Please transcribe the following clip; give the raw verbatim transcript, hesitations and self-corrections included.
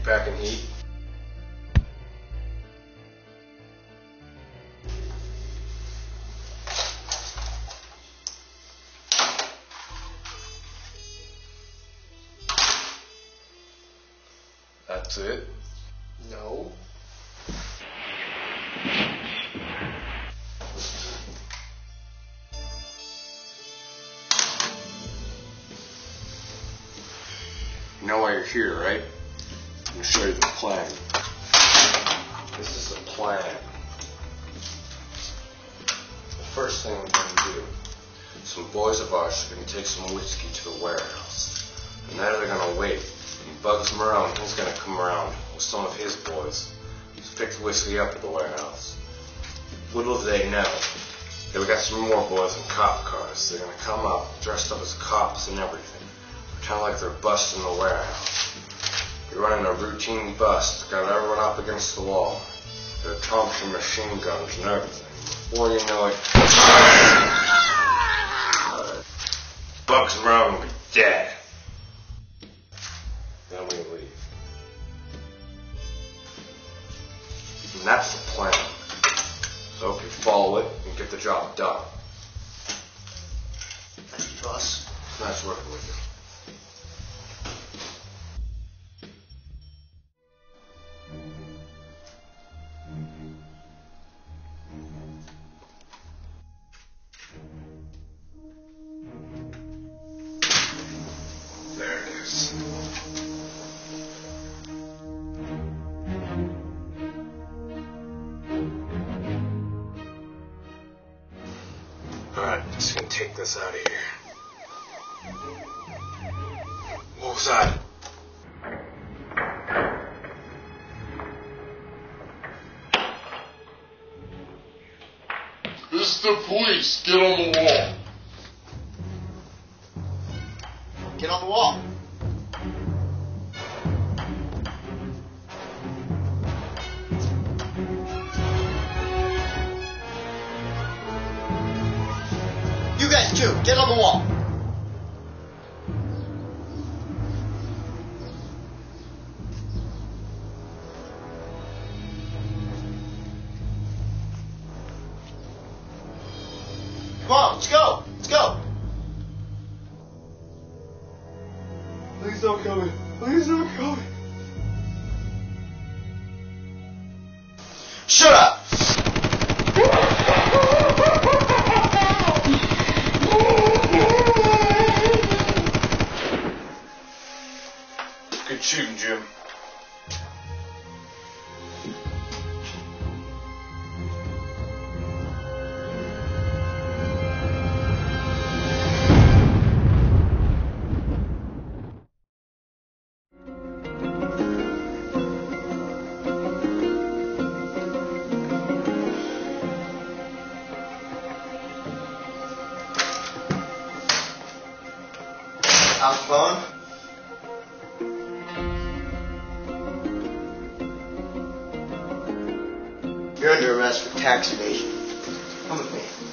packing heat? That's it? No. You know why you're here, right? I'm gonna show you the plan. This is the plan. The first thing we're gonna do, some boys of ours are gonna take some whiskey to the warehouse. And now they're gonna wait. When Bugs him around, he's gonna come around with some of his boys to pick the whiskey up at the warehouse. Little do they know that we got some more boys in cop cars. They're gonna come up dressed up as cops and everything, pretend like they're busting the warehouse. They're running a routine bust, got everyone up against the wall. They're Thompson machine guns and everything. Before you know it, Bugs him around will be dead. Then we leave. And that's the plan. So if you follow it and get the job done. Thank you, boss. Nice working with you. There it is. Alright, just gonna take this out of here. What was that? This is the police. Get on the wall. Get on the wall. You guys too, get on the wall. Come on, let's go. Let's go. Please don't kill me. Please don't kill me. Shut up. Good shooting, Jim. Capone. You're under arrest for tax evasion. Come with me.